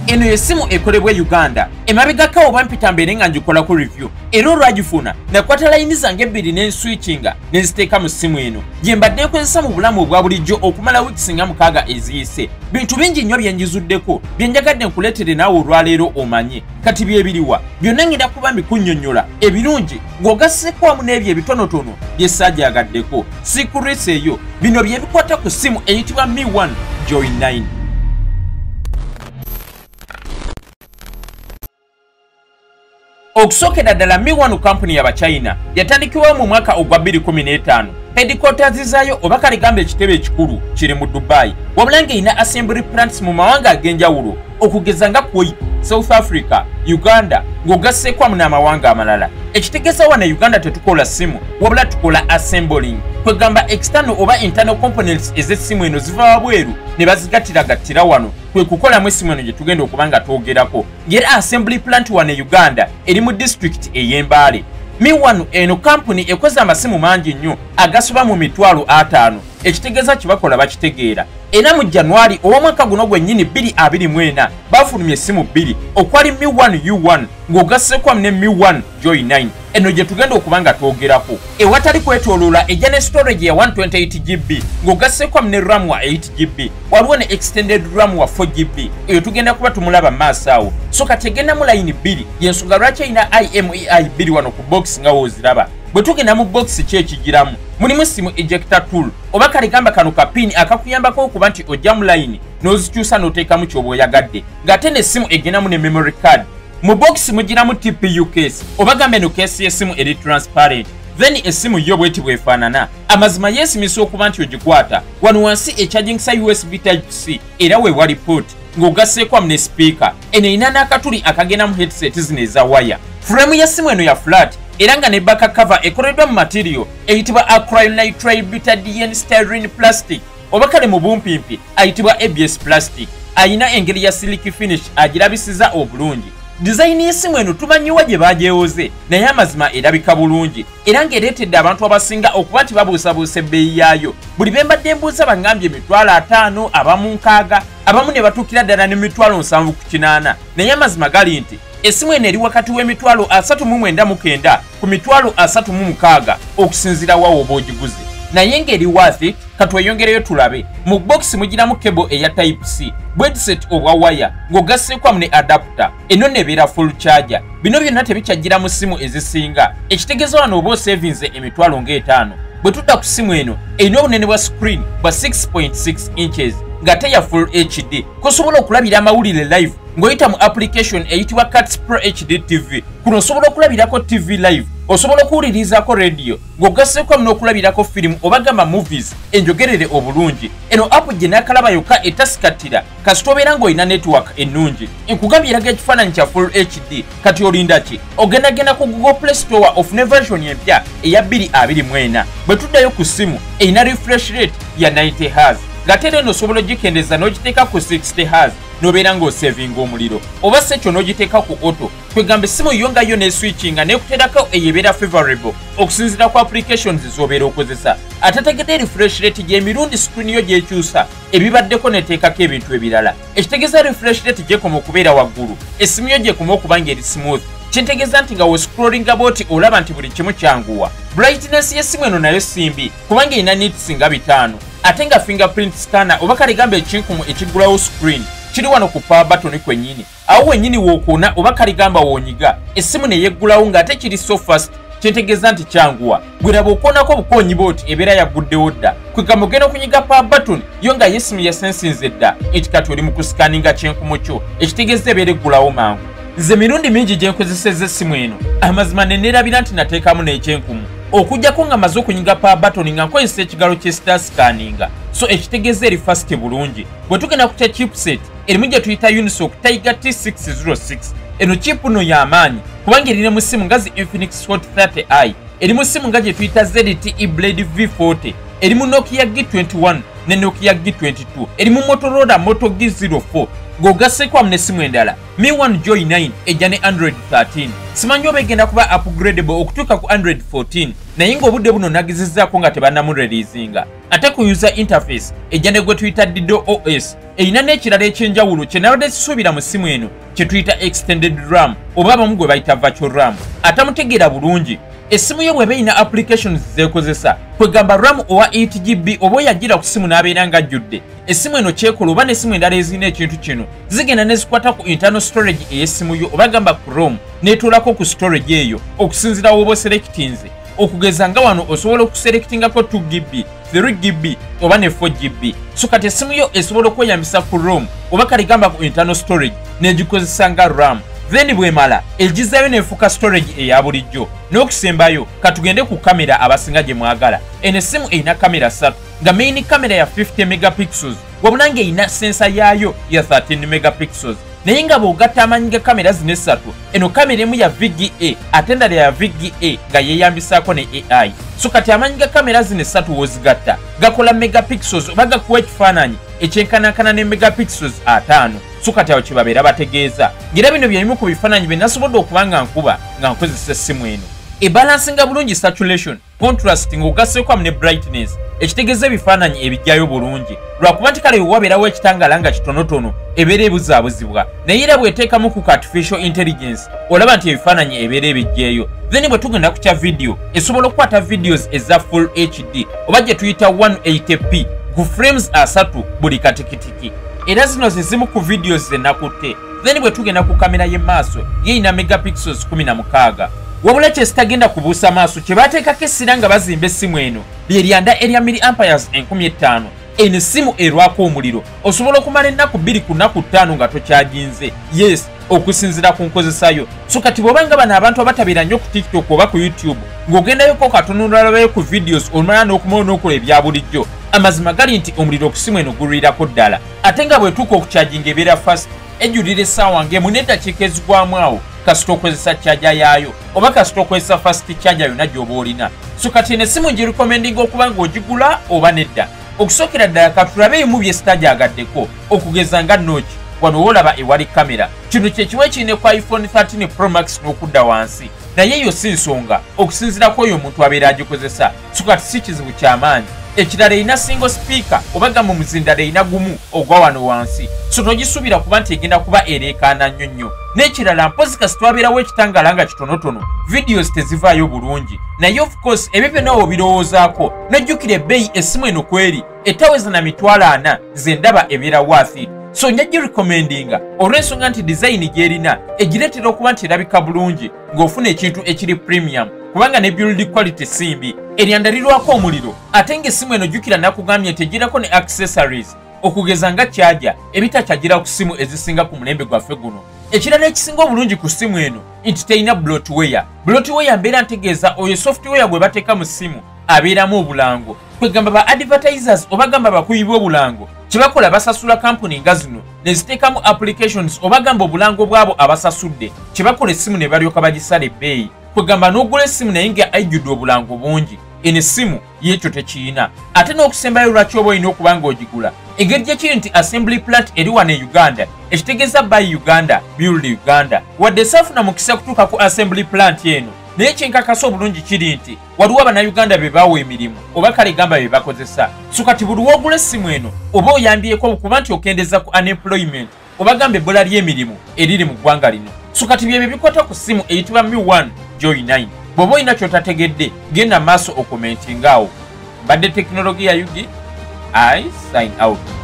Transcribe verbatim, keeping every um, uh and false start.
eno yesimu ekolebwa Uganda emabegako oba mpita mbere nga njikola ku review era olwagifuna nakwata layini zange ebbiri n'enswitchinga n'enziteeka mu simu eno gye mbadde nkozesa mu bulamu obwa bulijjo okumala wiiki nga mukaaga eziyise. Bintu bingi nnyo bye njizuddeko bye njagadde nkuleetere naawe olwaleero omanye kati byebiriwa byonna ngenda kuba mbikunnyonnyola ebirungi ng'ogasseko wamu n'ebyo ebitonotono bye ssaajagaddeko. Secrets eyo bino bye bikwata ku simu eyitibwa Mione Joy nine. Okusookera ddala Mione company y'Abachina yatandikibwawo mu mwaka ogwa bbiri kumi n'etaano. Headquarters zaayo oba kale gamba ekitebe ekikulu kiri mu Dubai wabula ng'erina assembly plants mu mawanga ag'enjawulo okugeza nga Kuwait, South Africa, Uganda ng'ogasseeko wamu n'amawanga amalala. Ekitegeeza wano Uganda tetukola simu wabula tukola assembling kwegamba external oba internal components ez'essimu eno ziva wabweru ne bazigattira-gattira wano kwe kukolamu essimu eno gye tugenda okuba nga twogerako. Ng'era assembly plant wano e Uganda eri mu district ey'Embale. Mione eno company ekoze amasimu mangi nnyo agasoba mu mitwalo ataano ekitegeeza kibakola bakitegeera. Era mu January ow'omwaka guno gwennyini bbiri abiri mu ena bafulumya essimu bbiri okwali Mione U one ng'ogasseeko wamu ne Mione Joy nine eno gye tugenda okuba nga twogerako. Ewatali kwetooloola ejja ne storage ya one twenty-eight gig ng'ogasseeko wamu ne RAM wa eight gig waliwo ne extended RAM wa four gig eyo tugenda kuba tumulaba mu maaso awo. So kati egendamu layini bbiri y'ensonga lwaki erina I M E I bbiri wano ku box nga wooziraba. Bwe tugenda mu box ki ekigiramu mulimu simu ejector tool oba kale gamba kano kapini akakuyambako okuba nti ojja mu layini n'ozikyusa n'oteekamu ky'oba oyagadde ng'ate n'essimu egendamu ne memory card. Mu box mugiramu T P U case oba gambe eno case y'essimu eri transparent then essimu yo bweti bwefaanana. Amazima yeesimisa okuba nti ogikwata wano wansi ekyagingisa U S B type C era we wali port ng'ogasseeko wamu ne speaker eno erina n'akatuli akagenda mu headset zino eza waya. Frame y'essimu eno ya flat era nga ne back cover ekoleddwa mu material eyitibwa acrylonitrile butadiene styrene plastic oba kale mu bumpimpi ayitibwa A B S plastic. Ayina engeri ya silky finish agirabisiza obulungi. Design y'essimu eno tumanyiwa gye bagyewoze naye amazima erabika bulungi era ng'ereetedde abantu abasinga okuba nti babuusabuusa ebbeeyi yaayo. Buli be mbadde mbuuza bangambye emitwalo ataano abamu nkaaga abamu ne batuukira ddala n'emitwalo nsanvu ku kinaana naye amazima gali nti essimu eno eri wakati w'emitwalo asatu mu mwenda mu kenda ku mitwalo asatu mu mukaaga okusinziira wa oba ogiguze. Naye ng'eri worth it katweyongereyo tulabe. Mu box mugiramu cable eya type C headset obwa waya ng'ogasseeko wamu ne adapter eno nebeera full charger. Bino byonna tebikyagira mu simu ezisinga ekitegeeza wano oba osevinze emitwalo ng'etaano. Bwe tudda ku simu eno erina obunene bwa screen bwa six point six inches ng'ate ya full H D kosobola okulabira amawulire live ng'oyita mu application eyitibwa Cats Pro H D T V. Kuno osobola okulabirako T V live, osobola okuwulirizaako radio ng'ogasseeko wamu n'okulabirako firimu oba gamba movies enjogerere obulungi. Eno app gye naakalaba yokka etasikatira kasita obeera ng'olina network ennungi. Nkugambye eraga ekifaananyi kya full H D kati olinda ki? Ogendagenda ku Google Play Store ofune version empya eya bbiri abiri mu ena. Bwe tuddayo ku simu erina refresh rate ya ninety hertz ng'ate eno osobola ogikendeza n'ogiteeka ku sixty hertz n'obeera ng'osevinga omuliro oba si ekyo n'ogiteeka ku auto kwegamba essimu yo nga yo n'eswitchinga n'ekuteerako eyebeera favorable okusinziira ku applications z'obeera okozesa. Ate tegedde refresh rate gy'emirundi screen yo gy'ekyusa ebibaddeko n'eteekako ebintu ebirala. Ekitegeeza refresh rate gy'ekoma okubeera waggulu essimu yo gy'ekoma okuba ng'eri smooth kintegeeza nti nga we scrollinga bwoti olaba nti buli kimu kyanguwa. Brightness y'essimu eno nayo simbi kubanga erina nits nga bitaano ate nga fingerprint scanner oba kale gamba ekinkumu ekiggulawo screen kiri wano ku power button kwennyini awo wennyini w'okoona oba kale gamba w'onyiga essimu ne yeggulawo ng'ate kiri so fast kintegeeza nti kyanguwa. Gwe laba okoonako bukoonyi bwoti ebeera yagguddewo dda kwegamba ogenda okunyiga power button yo nga y'essimu yasensinze dda nti kati oli mu kusikaninga kyenkumu kyo ekitegeeza ebeera eggulawo mangu. Nze mirundi mingi gye nkozesezza essimu eno amazima ne neerabira nti nateekamu n'ekyenkumu okujjako nga maze okunyiga power button nga nkozesa ekigalo kye star scanninga so ekitegeeza eri fast bulungi. Bwe tugenda ku kya chipset erimu gye tuyita Unisoc Tiger T six oh six eno chip no y'amaanyi kubanga erina mu ssimu nga zi Infinix Hot thirty i eri mu ssimu nga gye tuyita Z T E Blade V forty eri mu Nokia G twenty-one ne Nokia G twenty-two eri mu Motorola Moto G zero four ng'ogasseko wamu n'essimu endala Mione Joy nine ejja ne Android thirteen. Simanyi oba egenda kuba upgradable okutuuka ku Android fourteen, naye ng'obudde buno nagezezzaako nga tebannamurealizinga. Ate ku user interface ejja ne gwe tuyita Dido O S erina n'ekirala ekyenjawulo kye nabadde sisuubira mu ssimu eno kye tuyita extended RAM oba abamu gwe bayita virtual RAM. Atamutegeera bulungi, essimu yo bw'eba erina applications zeekozesa kwegamba RAM owa eight G B oba oyagira ku ssimu n'abeera ng'ajjudde, essimu eno kyekola oba n'essimu endala ezirina ekintu kino zigenda ne zikwata ku internal storage ey'essimu yo oba gamba Chrome n'etuulako ku storage eyo okusinziira w'oba oselectinze. Okugeza nga wano osobola okuselectingako two G B, three G B oba ne four G B. So kati essimu yo esobola okweyambisa ku ROM oba kale gamba ku internal storage n'egikozesa nga RAM. Then bwemala egizaayo n'efuuka storage eya bulijjo. N'okusembayo katugende ku kamera abasinga gye mwagala. Eno essimu erina kamera ssatu nga main kamera ya fifty megapixels wabula ng'erina sensa yaayo ya thirteen megapixels. Naye nga bw'ogatta amaanyi ga kamera zino essatu, eno kamera emu ya V G A ate endala ya V G A nga yeeyambisaako ne A I. So kati amaanyi ga kamera zino essatu w'ozigatta gakola megapixels oba gakuwa ekifaananyi ekyenkanankana ne megapixels ataano. So kati awo kye babeera bategeeza. Ng'era bino bye bimu ku bifaananyi bye nasobodde okuba nga nkuba nga nkozesa essimu eno. Ebalansinga bulungi saturation, contrast ng'ogasseeko wamu ne brightness ekitegeeza ebifaananyi ebijjayo bulungi. Lwakuba nti kale wabeerawo ekitangaala nga kitonotono ebeera ebuzaabuzibwa, naye era bw'eteekamu ku artificial intelligence olaba nti ebifaananyi ebeera ebijjeeyo. Then bwe tugenda ku kya video esobola okukwata videos eza full H D oba gye tuyita one eighty p ku frames asatu buli katikitiki. Era zino ze zimu ku videos ze nakutte. Then bwe tugenda ku kamera y'emaaso yeyina megapixels kumi na mukaaga. Wabula kye sitagenda kubuusa maaso kye baateekako essira nga bazimba essimu eno lye lyanda erya milliamperes enkumi ettaano. Eno essimu erwako omuliro osobola okumala ennaku bbiri ku nnaku ttaano nga tokyaginze. Yes, okusinziira ku nkozesayo. So kati bw'oba nga bano abantu abatabeera nnyo ku TikTok oba ku YouTube ng'ogendayoko katono olabayo ku videos olumala n'okumala n'okola ebya bulijjo, amazima gali nti omuliro ku ssimu eno gulwirirako ddala. Ate nga bwetuuka okukyaginga ebeera fast ejjulira essaawa ng'emu n'eddakiika ezigwamu awo kasita okozesa charger yaayo oba kasita okozesa fast charger yonna gy'oba olina. So kati eno essimu ngirekomendinga okuba ng'ogigula oba nedda. Okusookera ddala katulabe ebimu bye sitagyagaddeko okugeza nga noki wano olaba ewali kamera. Kino kye kimu ekirine ku iPhone thirteen Pro Max n'okudda wansi, naye yo si nsonga okusinziira ku oyo omuntu abeera agikozesa. So kati si kizibu ky'amaanyi. Ekirala erina single speaker oba gamba omuzindala erina gumu ogwa wano wansi, so togisuubira kuba nti egenda kuba ereekaana nnyo nnyo. N'ekirala mpozi kasita wabeerawo ekitangaala nga kitonotono videos tezivaayo bulungi, naye of course ebyo byonna obirowoozaako n'ojjukira ebbeeyi essimu eno kweri etaweza na mitwalo ana ze ndaba ebeera worth it. So njya girekomendinga olw'ensonga nti design gy'erina egireetera okuba nti erabika bulungi ng'ofuna ekintu ekiri premium kubanga ne build quality simbi eryandarirwako omuliro. Ate ng'essimu eno jjukira nakugambye nti egirako ne accessories okugeza nga charger ebitakyagira ku ssimu ezisinga ku mulembe gwaffe guno. Ekirala ekisinga obulungi ku ssimu eno nti terina bloatware. Bloatware mbeera ntegeeza oyo software gwe bateeka mu ssimu abeeramu obulango. Kwegamba ba advertisers oba gamba bakubi b'obulango kye bakola basasula kampuni nga zino ne ziteekamu applications oba gamba obulango bwabo abasasudde kye bakola essimu ne balyoka bagisala ebbeeyi. Kwegamba n'ogula essimu naye nga ajjudde obulango bungi, eno essimu y'ekyo tekiyina. Ate n'okusembayo lwaki oba olina okuba ng'ogigula engeri gye kiri nti assembly plant eri wano e Uganda ekitegeeza buy Uganda build Uganda. Wadde saafuna mukisa kutuuka ku assembly plant eno, naye kyenkakasa obulungi kiri nti waliwo abannayuganda be baawa emirimu oba kale gamba be bakozesa. So kati buli w'ogula essimu eno oba oyambyeko kuba nti okendeza ku unemployment oba gamba ebbula ly'emirimu eriri mu ggwanga lino. So kati byebyo bikwata ku ssimu eyitibwa Mione Joy nine. Bw'oba olina ky'otategedde genda maaso okomentingaawo. Mbadde Tekinologiya Yugi, I sign out.